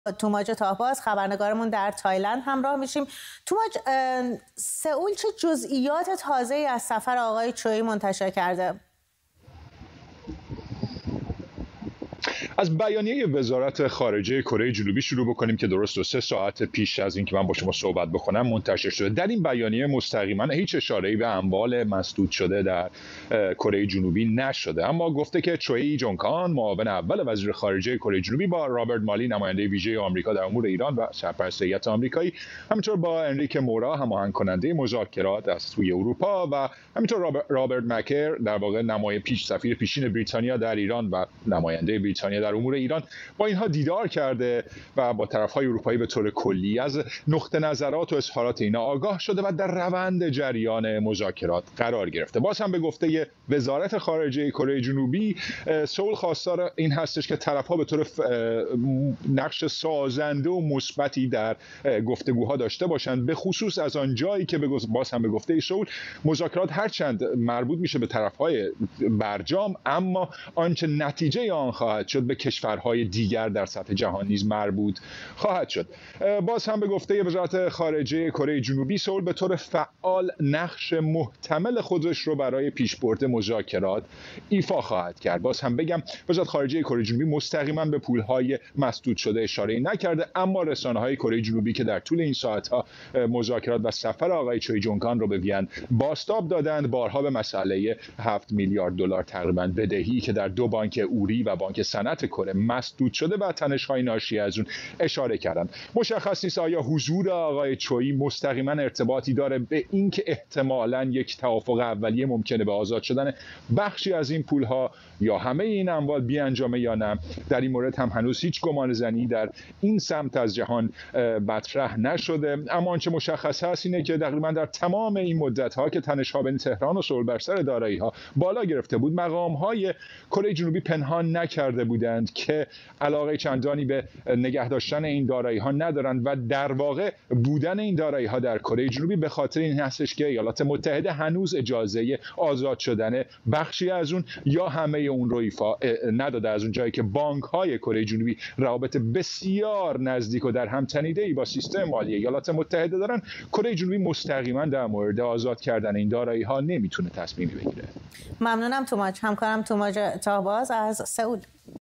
توماج تاهباز خبرنگارمون در تایلند همراه میشیم. توماج، سئول چه جزئیات تازه‌ای از سفر آقای چویی منتشر کرده؟ از بیانیه وزارت خارجه کره جنوبی شروع بکنیم که درست 3 ساعت پیش از اینکه من با شما صحبت بکنم منتشر شده. در این بیانیه مستقیما هیچ اشاره‌ای به اموال مسدود شده در کره جنوبی نشده، اما گفته که چویی جونکان، معاون اول وزیر خارجه کره جنوبی، با رابرت مالی، نماینده ویژه آمریکا در امور ایران و سرپرست هیئت آمریکایی، همینطور با انریک مورا، هماهنگ کننده مذاکرات از سوی اروپا، و همینطور رابرت مکر، در واقع سفیر پیشین بریتانیا در ایران و نماینده بریتانیا در امور ایران، با اینها دیدار کرده و با طرف‌های اروپایی به طور کلی از نقطه نظرات و اظهارات اینا آگاه شده و در روند جریان مذاکرات قرار گرفته. باز هم به گفته وزارت خارجه کره جنوبی، سئول خواستار این هستش که طرف‌ها به طور نقش سازنده و مثبتی در گفتگوها داشته باشند، به خصوص از آن جایی که باز هم به گفته سئول مذاکرات هرچند مربوط میشه به طرف‌های برجام، اما آنچه نتیجه آن خواهد شد به کشورهای دیگر در سطح جهان نیز مربوط خواهد شد. باز هم به گفته وزارت خارجه کره جنوبی، سئول به طور فعال نقش محتمل خودش رو برای پیشبرد مذاکرات ایفا خواهد کرد. باز هم بگم وزارت خارجه کره جنوبی مستقیما به پولهای مسدود شده اشاره نکرده، اما رسانه‌های کره جنوبی که در طول این ساعت‌ها مذاکرات و سفر آقای چویی جونکان رو به وین بازتاب دادند، بارها به مسئله 7 میلیارد دلار تقریبا بدهی که در 2 بانک اوری و بانک صنعت کره مسدود شده و تنش‌های ناشی از اون اشاره کردند. مشخص نیست آیا حضور آقای چویی مستقیما ارتباطی داره به اینکه احتمالاً یک توافق اولیه ممکنه به آزاد شدن بخشی از این پولها یا همه این اموال بیانجامه یا نه. در این مورد هم هنوز هیچ گمانه‌زنی در این سمت از جهان مطرح نشده، اما آنچه مشخص هست اینه که تقریبا در تمام این مدت‌ها که تنش‌ها بین تهران و سئول بر سر دارایی‌ها بالا گرفته بود، مقام‌های کره جنوبی پنهان نکرده بودند که علاقه چندانی به نگه داشتن این دارایی‌ها ندارند و در واقع بودن این دارایی‌ها در کره جنوبی به خاطر این هستش که ایالات متحده هنوز اجازه آزاد شدن بخشی از اون یا همه اون رو ایفا نداده، از اون جایی که بانک‌های کره جنوبی روابط بسیار نزدیک و در هم تنیده‌ای با سیستم مالی ایالات متحده دارن. کره جنوبی مستقیما در مورد آزاد کردن این دارایی‌ها نمیتونه تصمیمی بگیره. ممنونم توماج، همکارم توماج تاهباز از سئول.